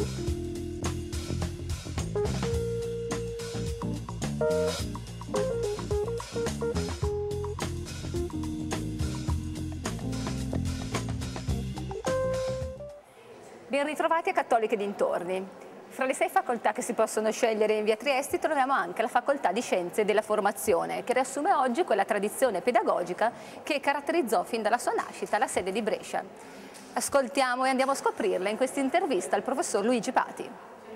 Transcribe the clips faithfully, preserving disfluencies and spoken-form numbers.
Ben ritrovati a Cattolica e dintorni. Fra le sei facoltà che si possono scegliere in via Trieste troviamo anche la facoltà di Scienze della Formazione, che riassume oggi quella tradizione pedagogica che caratterizzò fin dalla sua nascita la sede di Brescia. Ascoltiamo e andiamo a scoprirla in questa intervista al professor Luigi Pati.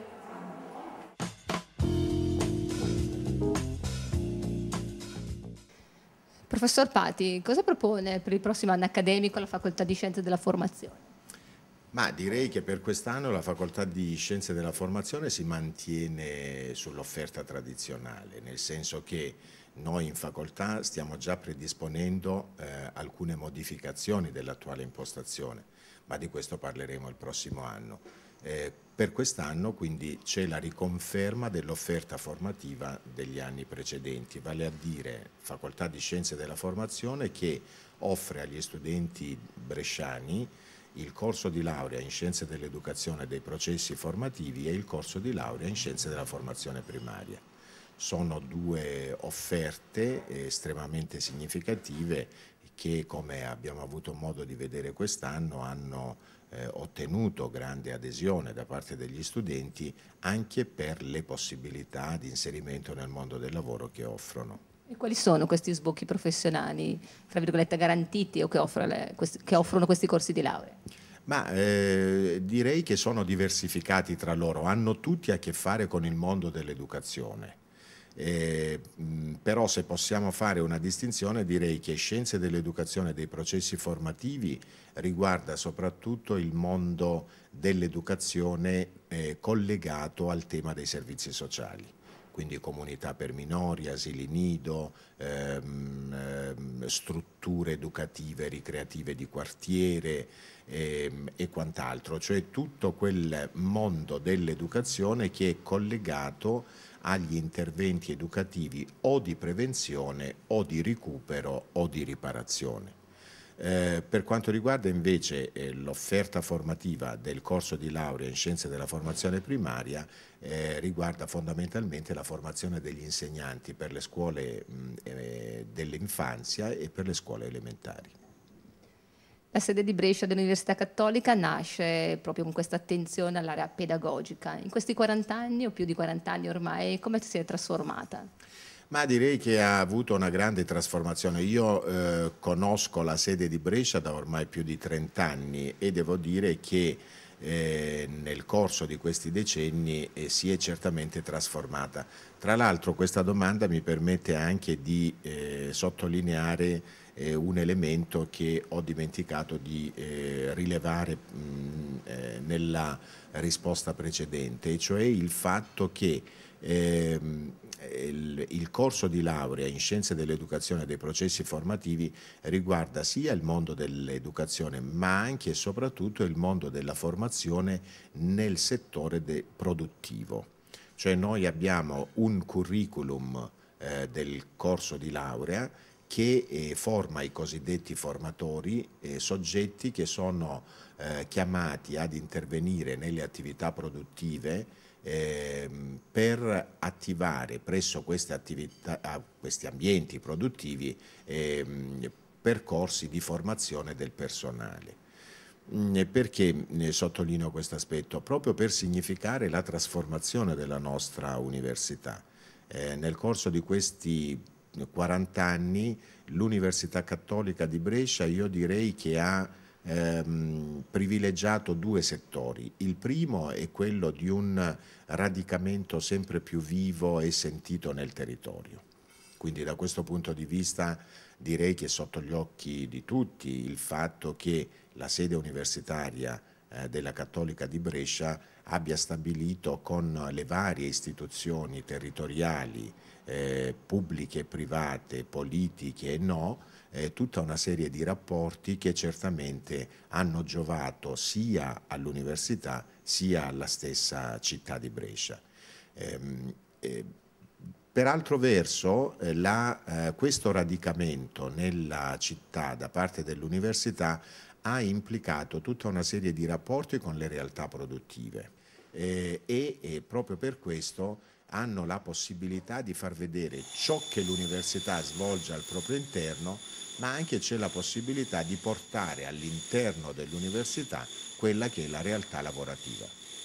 Professor Pati, cosa propone per il prossimo anno accademico la facoltà di Scienze della Formazione? Ma direi che per quest'anno la facoltà di Scienze della Formazione si mantiene sull'offerta tradizionale, nel senso che noi in facoltà stiamo già predisponendo eh, alcune modificazioni dell'attuale impostazione, ma di questo parleremo il prossimo anno. Eh, per quest'anno quindi c'è la riconferma dell'offerta formativa degli anni precedenti, vale a dire facoltà di Scienze della Formazione che offre agli studenti bresciani il corso di laurea in Scienze dell'Educazione e dei processi formativi e il corso di laurea in Scienze della Formazione primaria. Sono due offerte estremamente significative che, come abbiamo avuto modo di vedere quest'anno, hanno eh, ottenuto grande adesione da parte degli studenti anche per le possibilità di inserimento nel mondo del lavoro che offrono. E quali sono questi sbocchi professionali, tra virgolette, garantiti o che, offro le, questi, che offrono questi corsi di laurea? Ma eh, direi che sono diversificati tra loro, hanno tutti a che fare con il mondo dell'educazione. Eh, però se possiamo fare una distinzione, direi che Scienze dell'Educazione e dei processi formativi riguarda soprattutto il mondo dell'educazione eh, collegato al tema dei servizi sociali. Quindi comunità per minori, asili nido, ehm, ehm, strutture educative, ricreative di quartiere ehm, e quant'altro, cioè tutto quel mondo dell'educazione che è collegato agli interventi educativi o di prevenzione o di recupero o di riparazione. Eh, per quanto riguarda invece eh, l'offerta formativa del corso di laurea in Scienze della Formazione primaria, eh, riguarda fondamentalmente la formazione degli insegnanti per le scuole mh, eh, dell'infanzia e per le scuole elementari. La sede di Brescia dell'Università Cattolica nasce proprio con questa attenzione all'area pedagogica. In questi quaranta anni o più di quaranta anni ormai, come si è trasformata? Ma direi che ha avuto una grande trasformazione. Io eh, conosco la sede di Brescia da ormai più di trenta anni e devo dire che eh, nel corso di questi decenni eh, si è certamente trasformata. Tra l'altro questa domanda mi permette anche di eh, sottolineare eh, un elemento che ho dimenticato di eh, rilevare mh, eh, nella risposta precedente, e cioè il fatto che Eh, il, il corso di laurea in Scienze dell'Educazione e dei processi formativi riguarda sia il mondo dell'educazione ma anche e soprattutto il mondo della formazione nel settore produttivo. Cioè noi abbiamo un curriculum eh, del corso di laurea che eh, forma i cosiddetti formatori, eh, soggetti che sono eh, chiamati ad intervenire nelle attività produttive Eh, per attivare presso queste attività, questi ambienti produttivi eh, percorsi di formazione del personale. Perché ne sottolineo questo aspetto? Proprio per significare la trasformazione della nostra università. Eh, nel corso di questi quaranta anni l'Università Cattolica di Brescia, io direi che ha Ehm, privilegiato due settori. Il primo è quello di un radicamento sempre più vivo e sentito nel territorio. Quindi da questo punto di vista direi che è sotto gli occhi di tutti il fatto che la sede universitaria eh, della Cattolica di Brescia abbia stabilito con le varie istituzioni territoriali, eh, pubbliche e private, politiche e no, Eh, tutta una serie di rapporti che certamente hanno giovato sia all'università sia alla stessa città di Brescia. Eh, eh, per altro verso eh, la, eh, questo radicamento nella città da parte dell'università ha implicato tutta una serie di rapporti con le realtà produttive. eh, e, e proprio per questo hanno la possibilità di far vedere ciò che l'università svolge al proprio interno, ma anche c'è la possibilità di portare all'interno dell'università quella che è la realtà lavorativa.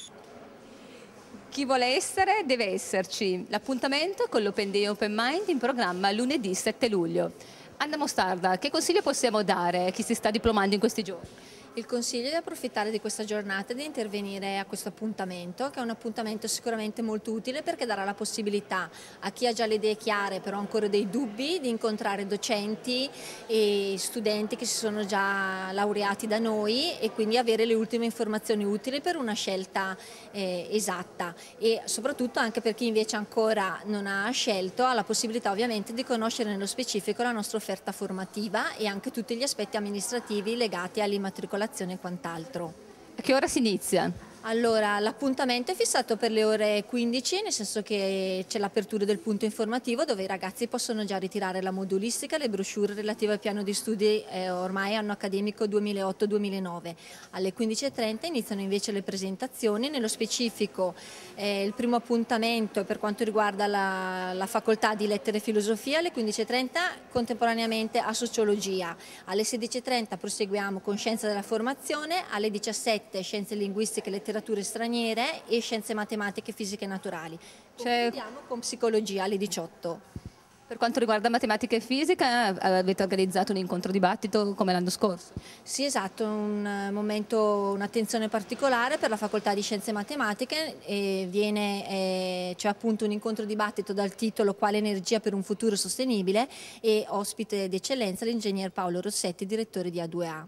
Chi vuole essere deve esserci. L'appuntamento con l'Open Day Open Mind in programma lunedì sette luglio. Anna Mostarda, che consiglio possiamo dare a chi si sta diplomando in questi giorni? Il consiglio è di approfittare di questa giornata e di intervenire a questo appuntamento, che è un appuntamento sicuramente molto utile perché darà la possibilità a chi ha già le idee chiare però ancora dei dubbi di incontrare docenti e studenti che si sono già laureati da noi e quindi avere le ultime informazioni utili per una scelta eh, esatta, e soprattutto anche per chi invece ancora non ha scelto ha la possibilità ovviamente di conoscere nello specifico la nostra offerta formativa e anche tutti gli aspetti amministrativi legati all'immatricolazione e quant'altro. A che ora si inizia? Allora, l'appuntamento è fissato per le ore quindici, nel senso che c'è l'apertura del punto informativo dove i ragazzi possono già ritirare la modulistica, le brochure relative al piano di studi eh, ormai anno accademico duemilaotto duemilanove. Alle quindici e trenta iniziano invece le presentazioni, nello specifico eh, il primo appuntamento per quanto riguarda la, la facoltà di lettere e filosofia, alle quindici e trenta contemporaneamente a sociologia, alle sedici e trenta proseguiamo con scienza della formazione, alle diciassette scienze linguistiche e letterature straniere e scienze matematiche, fisiche e naturali. Concludiamo con psicologia alle diciotto. Per quanto riguarda matematica e fisica, avete organizzato un incontro dibattito come l'anno scorso? Sì, esatto, un momento, un'attenzione particolare per la facoltà di scienze matematiche, e viene, eh, c'è appunto un incontro dibattito dal titolo Quale energia per un futuro sostenibile, e ospite d'eccellenza l'ingegner Paolo Rossetti, direttore di A due A.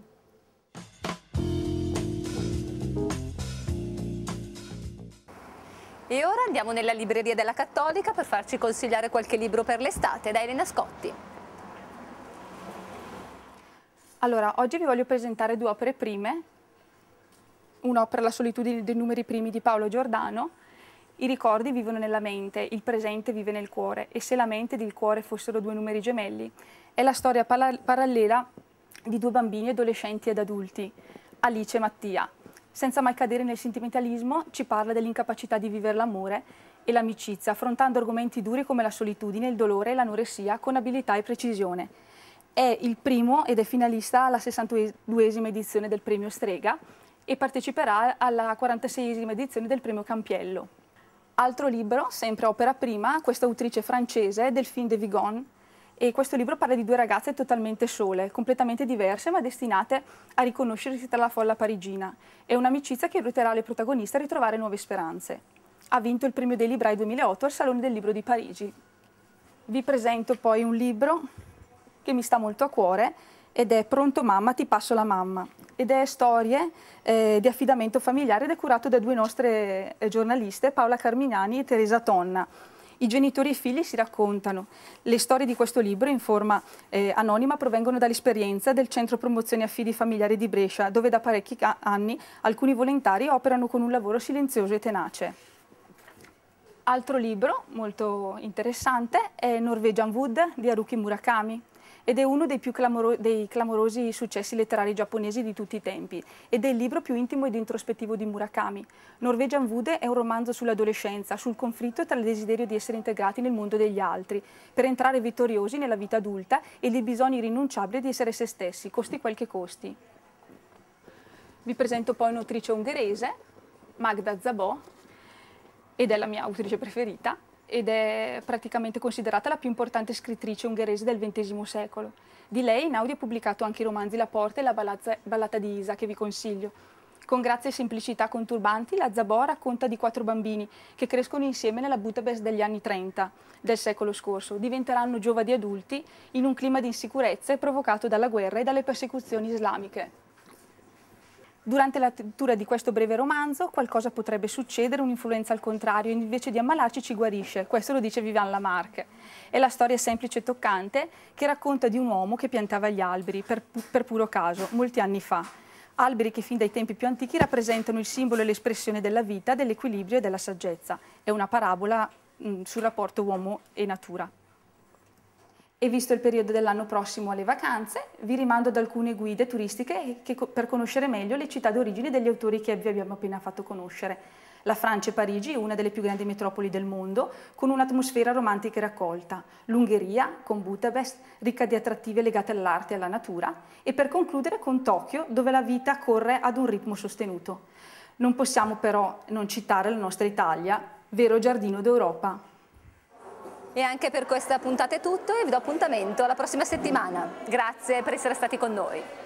E ora andiamo nella libreria della Cattolica per farci consigliare qualche libro per l'estate da Elena Scotti. Allora, oggi vi voglio presentare due opere prime, un'opera La solitudine dei numeri primi di Paolo Giordano. I ricordi vivono nella mente, il presente vive nel cuore, e se la mente ed il cuore fossero due numeri gemelli. È la storia parallela di due bambini, adolescenti ed adulti, Alice e Mattia. Senza mai cadere nel sentimentalismo, ci parla dell'incapacità di vivere l'amore e l'amicizia, affrontando argomenti duri come la solitudine, il dolore e l'anoressia con abilità e precisione. È il primo ed è finalista alla sessantaduesima edizione del premio Strega e parteciperà alla quarantaseiesima edizione del premio Campiello. Altro libro, sempre opera prima, questa autrice francese, Delphine de Vigan, e questo libro parla di due ragazze totalmente sole, completamente diverse ma destinate a riconoscersi tra la folla parigina. È un'amicizia che aiuterà le protagoniste a ritrovare nuove speranze. Ha vinto il premio dei librai duemilaotto al Salone del Libro di Parigi. Vi presento poi un libro che mi sta molto a cuore ed è Pronto mamma, ti passo la mamma, ed è storie eh, di affidamento familiare ed è curato da due nostre eh, giornaliste, Paola Carmignani e Teresa Tonna. I genitori e i figli si raccontano. Le storie di questo libro in forma eh, anonima provengono dall'esperienza del Centro Promozione Affidi Familiari di Brescia, dove da parecchi anni alcuni volontari operano con un lavoro silenzioso e tenace. Altro libro molto interessante è Norwegian Wood di Haruki Murakami, ed è uno dei più clamoro dei clamorosi successi letterari giapponesi di tutti i tempi, ed è il libro più intimo ed introspettivo di Murakami. Norwegian Wood è un romanzo sull'adolescenza, sul conflitto tra il desiderio di essere integrati nel mondo degli altri, per entrare vittoriosi nella vita adulta, e il bisogno irrinunciabile di essere se stessi, costi quel che costi. Vi presento poi un'autrice ungherese, Magda Szabó, ed è la mia autrice preferita, ed è praticamente considerata la più importante scrittrice ungherese del ventesimo secolo. Di lei in audio ha pubblicato anche i romanzi La porta e La ballata, ballata di Isa, che vi consiglio. Con grazia e semplicità conturbanti, la Szabó racconta di quattro bambini che crescono insieme nella Budapest degli anni trenta del secolo scorso. Diventeranno giovani adulti in un clima di insicurezze provocato dalla guerra e dalle persecuzioni islamiche. Durante la lettura di questo breve romanzo qualcosa potrebbe succedere, un'influenza al contrario, invece di ammalarci ci guarisce. Questo lo dice Vivian Lamarck. È la storia semplice e toccante che racconta di un uomo che piantava gli alberi per, per puro caso, molti anni fa. Alberi che fin dai tempi più antichi rappresentano il simbolo e l'espressione della vita, dell'equilibrio e della saggezza. È una parabola mh, sul rapporto uomo e natura. E visto il periodo dell'anno prossimo alle vacanze, vi rimando ad alcune guide turistiche che, per conoscere meglio le città d'origine degli autori che vi abbiamo appena fatto conoscere. La Francia e Parigi, una delle più grandi metropoli del mondo, con un'atmosfera romantica e raccolta. L'Ungheria, con Budapest, ricca di attrattive legate all'arte e alla natura. E per concludere con Tokyo, dove la vita corre ad un ritmo sostenuto. Non possiamo però non citare la nostra Italia, vero giardino d'Europa. E anche per questa puntata è tutto e vi do appuntamento alla prossima settimana. Grazie per essere stati con noi.